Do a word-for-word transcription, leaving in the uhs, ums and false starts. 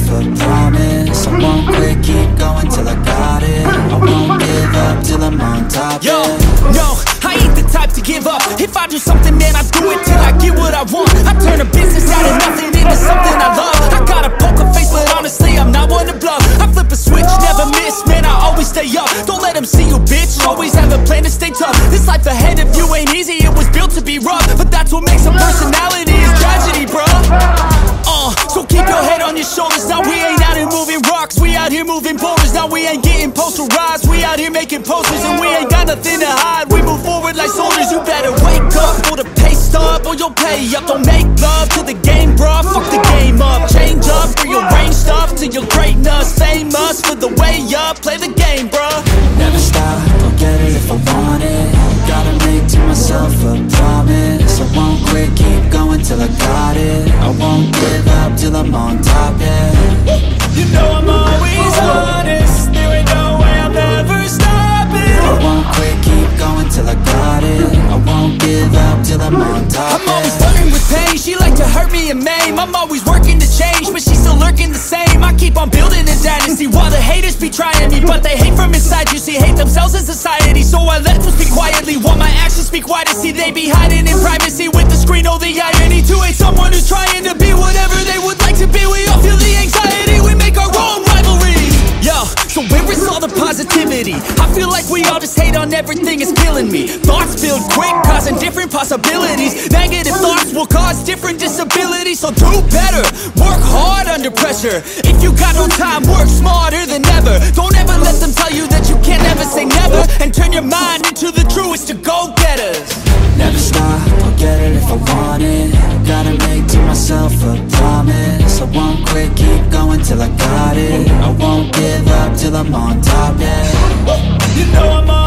a promise. I won't quit, keep going till I got it. I won't give up till I'm on top. Yo, yeah. no, I ain't the type to give up. If I do something, man, I do it till I get what I want. I turn a business out of nothing into something I love. I got a poker face, but honestly, I'm not one to bluff. I flip a switch, never miss, man, I always stay up. Don't let them see you, bitch, always have a plan to stay tough. This life ahead of you ain't easy, it was built to be rough. But that's what makes a personality, is tragedy, bruh. Uh, so keep your head on your shoulders. Now we ain't out here moving rocks, we out here moving boulders. Now we ain't getting posterized, we out here making posters. And we ain't got nothing to hide, we move forward like soldiers. You better wake up for the pay stub, or you'll pay up. Don't make love to the game, bruh, fuck the game up. Change up, rearrange stuff to your greatness. Famous for the way up, play the game, bruh. Never stop, I'll get it if I want it. Gotta make to myself a promise. I won't quit, keep going till I got it. I won't give up till I'm on top, yeah. You know I'm always honest, there ain't no way I'm ever stopping. I won't quit, keep going till I got it. I won't give up till I'm on top, I'm yeah. always flirting with pain, she like to hurt me and maim. I'm always working to change, but she's still lurking the same. I keep on building a dynasty while the haters be trying me. But they hate from inside, you see, hate themselves in society. So I let them speak quietly while my actions speak wider. See, they be hiding in privacy with the screen, oh the irony. To hate someone who's trying to be whatever they would like to be. We all feel the anxiety, we make our own rivalries. Yo, so where is all the positivity? I feel like we all just hate on everything, it's killing me. Thoughts build quick, causing different possibilities. Negative thoughts will cause different disabilities. So do better, work hard under pressure. If you got no time, work smarter than ever. Don't ever let them tell you that you can't ever say never. And turn your mind into the truest to go-getters. Never stop, I'll get it if I want it. Gotta make to myself a promise. I won't quit, keep going till I got it. I won't give up till I'm on top, yeah. You know I'm on